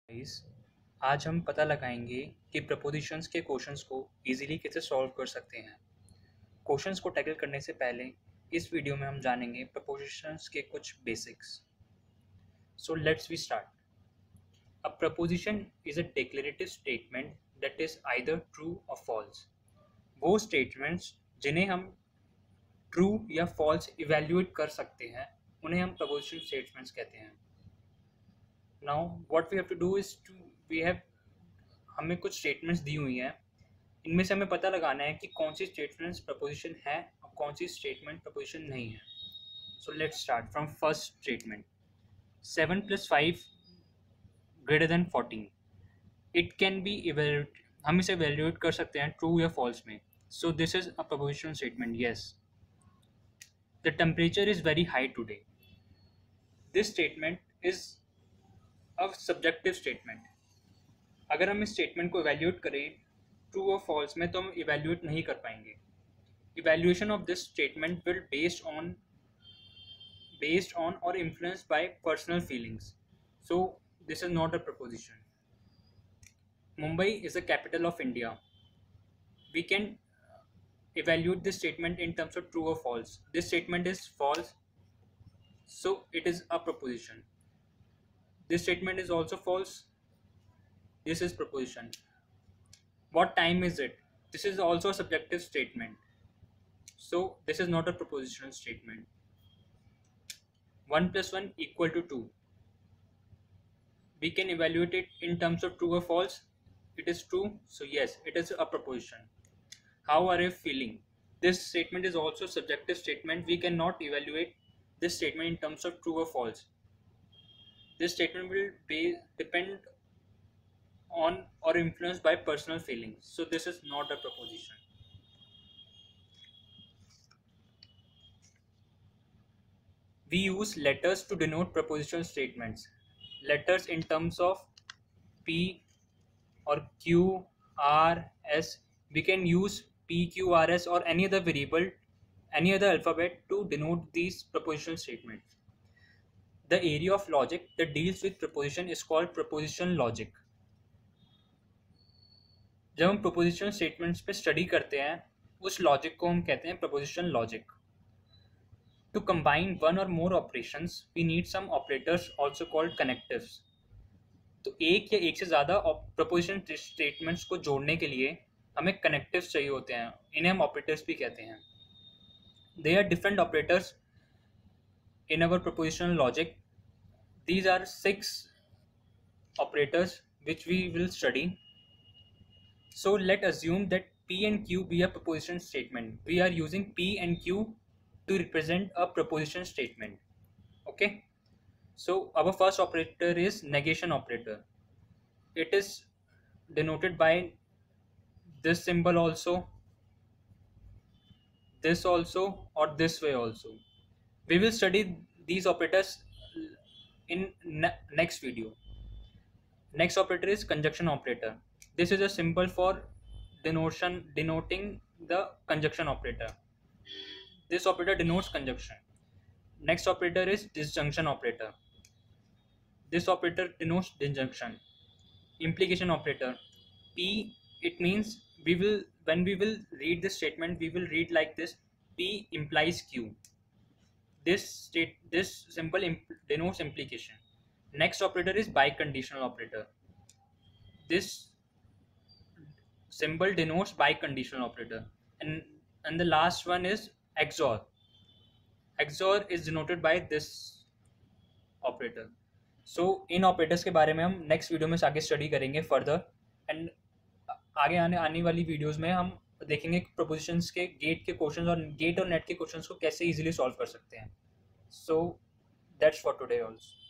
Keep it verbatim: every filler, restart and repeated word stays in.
Guys, आज हम पता लगाएंगे कि प्रपोजिशंस के क्वेश्चंस को इजीली कैसे सॉल्व कर सकते हैं। क्वेश्चंस को टैकल करने से पहले इस वीडियो में हम जानेंगे प्रपोजिशंस के कुछ basics. So let's we start. A proposition is a declarative statement that is either true or false. वो स्टेटमेंट्स जिन्हें हम ट्रू या फॉल्स इवेल्युएट कर सकते हैं उन्हें हम प्रपोजिशन स्टेटमेंट्स कहते हैं। Now what we have to do is to we have हमें कुछ स्टेटमेंट्स दी हुई हैं। इनमें से हमें पता लगाना है कि कौन सी स्टेटमेंट्स प्रपोजिशन है और कौन सी स्टेटमेंट प्रपोजिशन नहीं है। So let's start from first statement. Seven plus five greater than fourteen. It can be evaluate हम इसे इवेल्यूएट कर सकते हैं ट्रू या फॉल्स में। So this is a propositional statement. Yes, the temperature is very high today. This statement is a subjective statement. अगर हम इस स्टेटमेंट को इवेल्यूएट करें ट्रू और फॉल्स में तो हम इवेल्यूएट नहीं कर पाएंगे। Evaluation of this statement will based on based on or influenced by personal feelings. So this is not a proposition. Mumbai is the capital of India. We can evaluate this statement in terms of true or false. This statement is false, so it is a proposition. This statement is also false. This is proposition. What time is it? This is also a subjective statement. So this is not a propositional statement. one plus one equal to two. We can evaluate it in terms of true or false. It is true, so yes, it is a proposition. How are you feeling? This statement is also a subjective statement. We cannot evaluate this statement in terms of true or false. This statement will be depend on or influenced by personal feelings. So this is not a proposition. We use letters to denote propositional statements. Letters in terms of P or Q, R, S. We can use P, Q, R, S or any other variable, any other alphabet to denote these propositional statements. The area of logic that deals with proposition is called proposition logic. जब हम propositional statements पे study करते हैं उस logic को हम कहते हैं proposition logic. To combine one or more operations, we need some operators also called connectives. तो एक या एक से ज़्यादा प्रपोजिशन स्टेटमेंट्स को जोड़ने के लिए हमें कनेक्टिव्स चाहिए होते हैं। इन्हें हम ऑपरेटर्स भी कहते हैं। They are different operators in our propositional logic. These are six operators which we will study. So let assume that P and Q be a proposition statement. We are using P and Q to represent a proposition statement. Okay. So our first operator is negation operator. It is denoted by this symbol also, this also, or this way also. We will study these operators in ne next video. Next operator is conjunction operator. This is a symbol for denotion denoting the conjunction operator. This operator denotes conjunction. Next operator is disjunction operator. This operator denotes disjunction. Implication operator. P, it means we will when we will read this statement, we will read like this: P implies Q. This state this symbol imp denotes implication. Next operator is biconditional operator. This symbol denotes biconditional operator. And and the last one is X O R. X O R is denoted by this operator. So so, इन operators के बारे में हम next video में आगे study करेंगे further. And आगे आने आने वाली वीडियोस में हम देखेंगे प्रपोजिशंस के गेट के क्वेश्चंस और गेट और नेट के क्वेश्चंस को कैसे इजीली सॉल्व कर सकते हैं। So that's for today also.